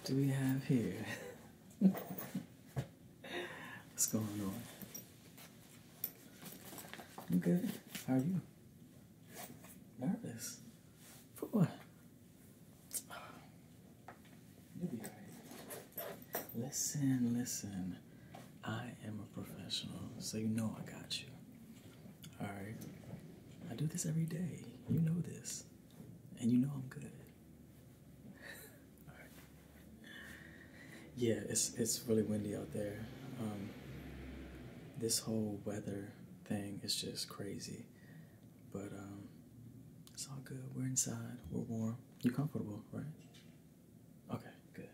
do we have here? What's going on? I'm good. How are you? Nervous? For what? You'll be alright. Listen. I am a professional, so you know I got you. Alright? I do this every day. You know this. And you know I'm good. Alright. Yeah, it's really windy out there. This whole weather thing is just crazy. But it's all good. We're inside. We're warm. You comfortable, right? Okay, good.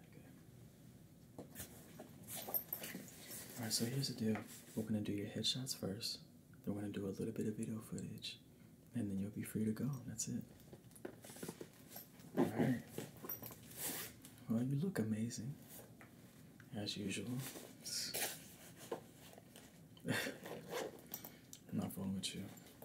Alright, so here's the deal. We're gonna do your headshots first. Then we're gonna do a little bit of video footage. And then you'll be free to go. That's it. Alright. Well, you look amazing. As usual. I'm not fooling with you.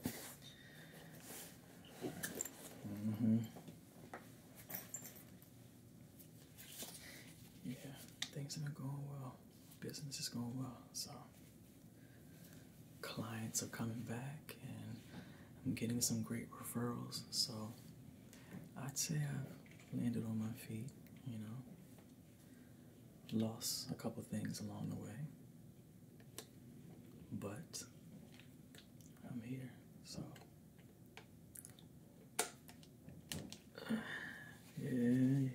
Yeah, things have been going well. Business is going well, so clients are coming back and I'm getting some great referrals, so I'd say I've landed on my feet, you know. Lost a couple things along the way. But I'm here, so yeah.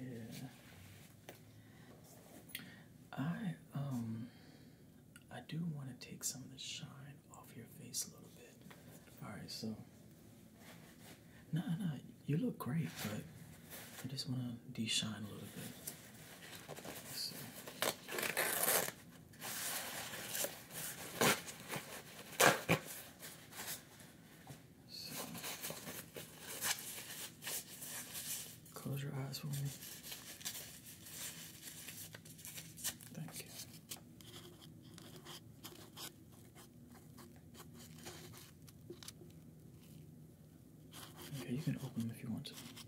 I do want to take some of the shine off your face a little bit. Alright, so no, you look great, but I just want to de-shine a little bit. So. Close your eyes for me. Thank you. Okay, you can open them if you want to.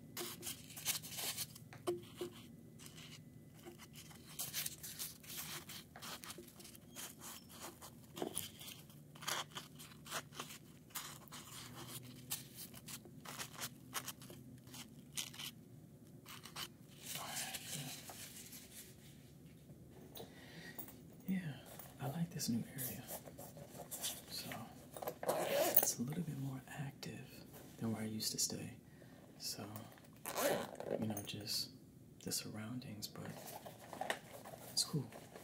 Yeah, I like this new area. So, it's a little bit more active than where I used to stay. So, you know, just the surroundings, but it's cool.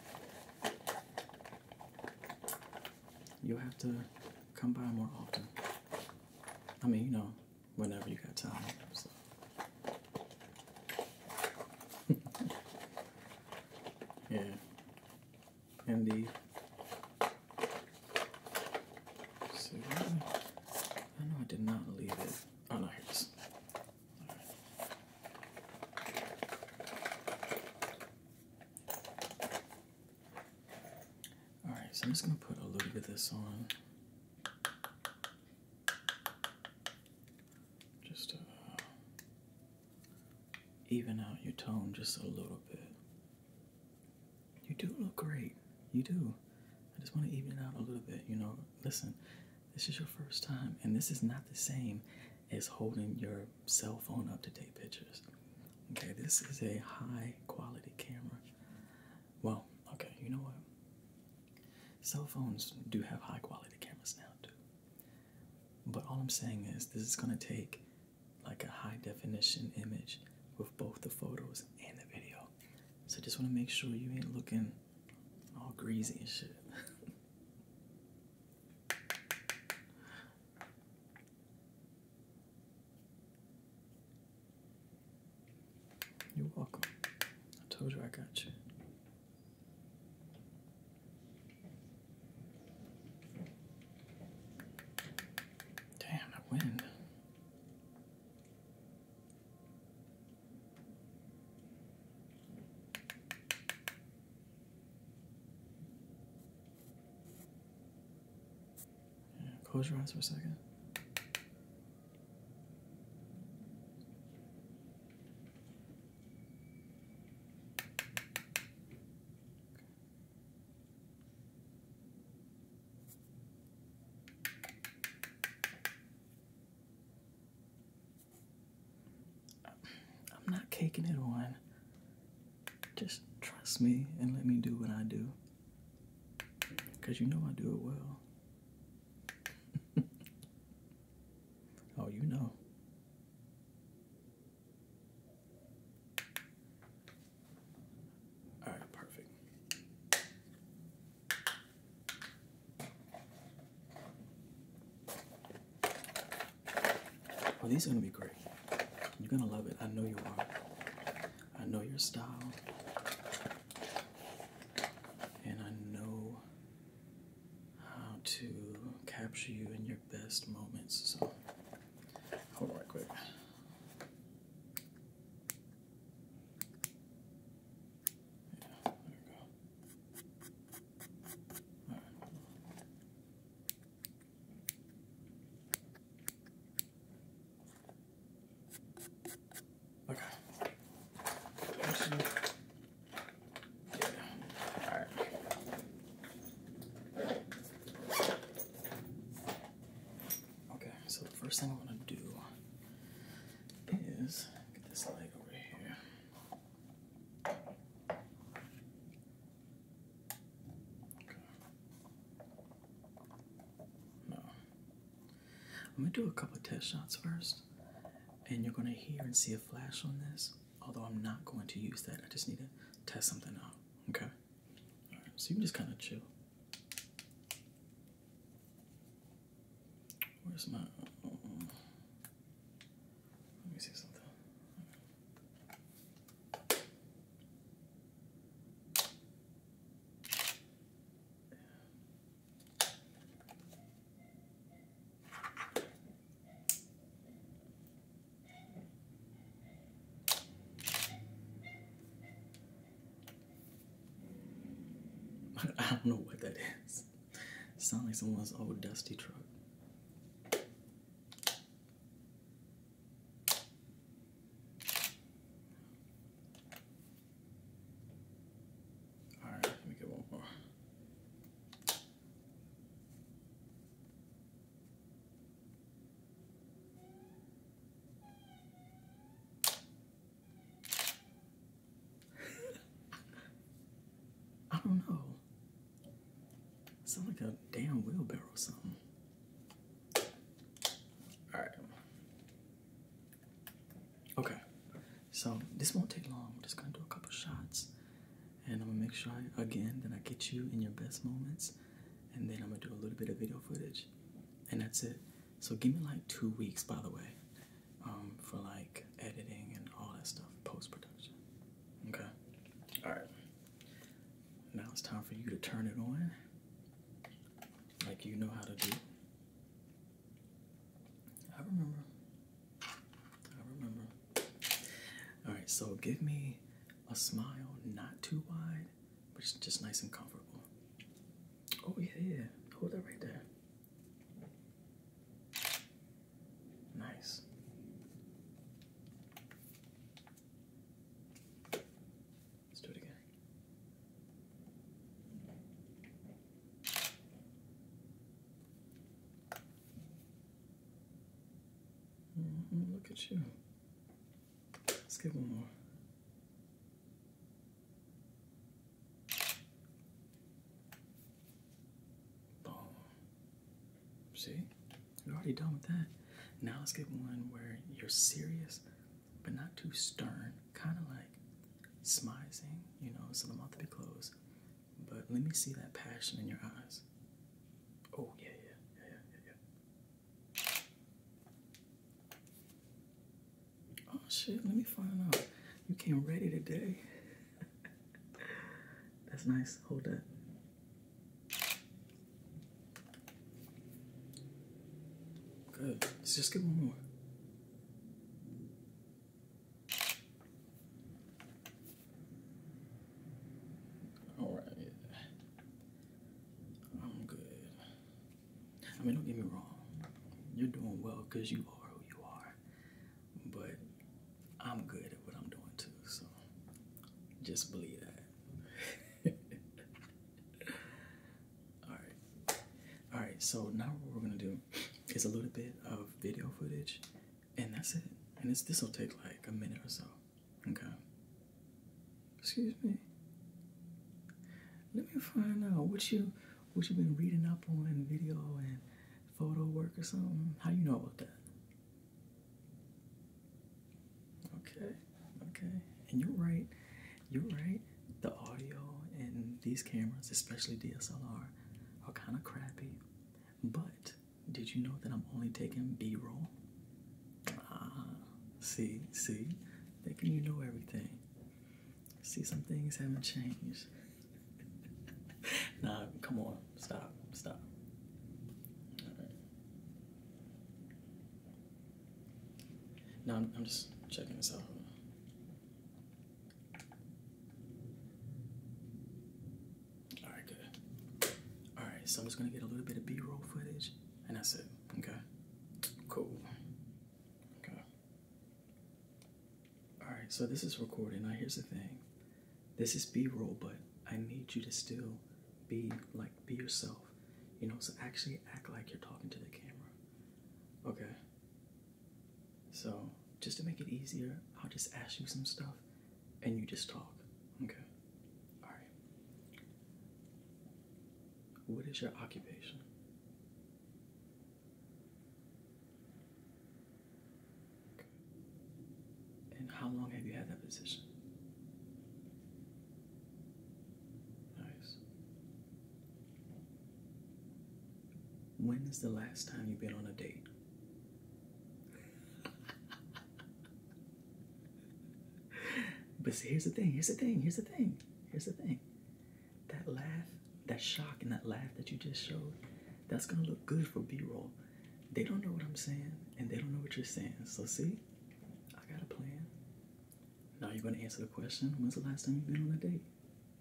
You'll have to come by more often. I mean, you know, whenever you got time. So. Yeah. Indeed. So, I know I did not leave it. Oh no, here it is. Alright, so I'm just gonna put a little bit of this on. Just to even out your tone just a little bit. You do look great. You do. I just want to even it out a little bit, you know. Listen, this is your first time, and this is not the same as holding your cell phone up to take pictures. Okay, this is a high quality camera. Well, okay, you know what? Cell phones do have high quality cameras now too. But all I'm saying is this is gonna take like a high definition image with both the photos and the video. So just want to make sure you ain't looking all greasy and shit. You're welcome. I told you I got you. Damn, that wind. Close your eyes for a second. taking it on. Just trust me and let me do what I do. Because you know I do it well. Oh, you know. All right, perfect. Well, these are going to be great. You're going to love it. I know you are. I know your style. And I know how to capture you in your best moments. So, hold on right quick. Yeah, there we go. All right. Okay. Actually, yeah. All right. Okay, so the first thing I want to do is get this light over here. Okay. No. I'm going to do a couple of test shots first, and you're going to hear and see a flash on this, although I'm not going to use that. I just need to test something out, okay? All right, so you can just kind of chill. Where's my... let me see something. I don't know what that is. It sounds like someone's old dusty truck. Alright, let me get one more. I don't know. It sounds like a damn wheelbarrow or something. Alright. Okay. So this won't take long. I'm just gonna do a couple shots. And I'm gonna make sure again that I get you in your best moments. And then I'm gonna do a little bit of video footage. And that's it. So give me like 2 weeks, by the way, for like editing and all that stuff, post-production. Okay? Alright. Now it's time for you to turn it on like you know how to do. I remember. Alright, so give me a smile, not too wide, but just nice and comfortable. Oh, yeah. Hold that right there. Nice. Let's do it again. Look at you. Let's get one more. Boom. See? You're already done with that. Now let's get one where you're serious, but not too stern. Kind of like smizing, you know, so the mouth to be closed. But let me see that passion in your eyes. Oh, yeah. Oh, shit, let me find out. You came ready today. That's nice. Hold that. Good. Let's just get one more. Alright. I'm good. I mean, don't get me wrong. You're doing well because you are who you are. But I'm good at what I'm doing too, so just believe that. Alright, so now what we're gonna do is a little bit of video footage, and that's it. And this will take like a minute or so. Okay. Excuse me. Let me find out what you been reading up on video and photo work or something. How you know about that? Okay, okay. And you're right. You're right. The audio in these cameras, especially DSLR, are kind of crappy. But did you know that I'm only taking B-roll? Ah, see, thinking you know everything. See, some things haven't changed. Nah, come on, stop. All right. Now I'm just checking this out. All right, good. All right, so I'm just gonna get a little bit of B-roll footage, and that's it. Okay. Cool. Okay. All right, so this is recording. Now here's the thing. This is B-roll, but I need you to still be yourself. You know, so actually act like you're talking to the camera. Okay. So just to make it easier, I'll just ask you some stuff and you just talk. Okay. All right. What is your occupation? Okay. And how long have you had that position? Nice. When is the last time you've been on a date? But see, here's the thing. That laugh, that shock, and that laugh that you just showed, that's gonna look good for B-roll. They don't know what I'm saying, and they don't know what you're saying. So see, I got a plan. Now you're gonna answer the question, when's the last time you've been on a date?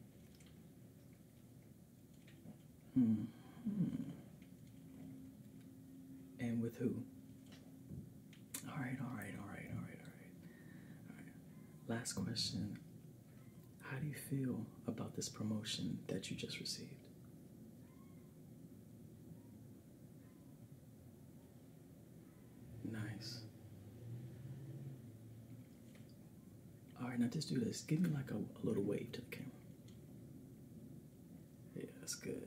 And with who? All right. Last question. How do you feel about this promotion that you just received? Nice. All right, now just do this. Give me like a little wave to the camera. Yeah, that's good.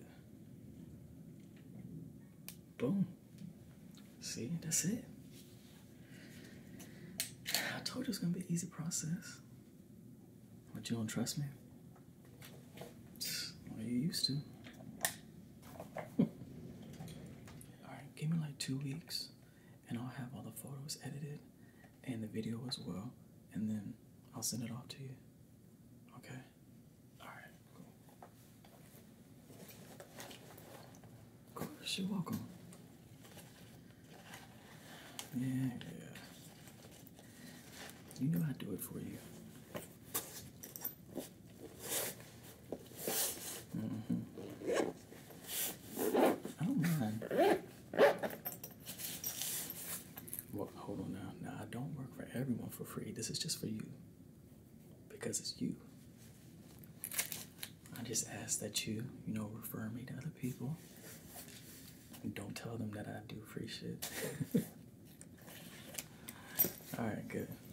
Boom. See, that's it. I told you it's gonna be an easy process. But you don't trust me? Well, you used to. Alright, give me like 2 weeks and I'll have all the photos edited and the video as well, and then I'll send it off to you. Okay? Alright, cool. Of course, you're welcome. Yeah. You know I'd do it for you. I don't mind. Well, hold on now. Now, I don't work for everyone for free. This is just for you. Because it's you. I just ask that you refer me to other people. And don't tell them that I do free shit. Alright, good.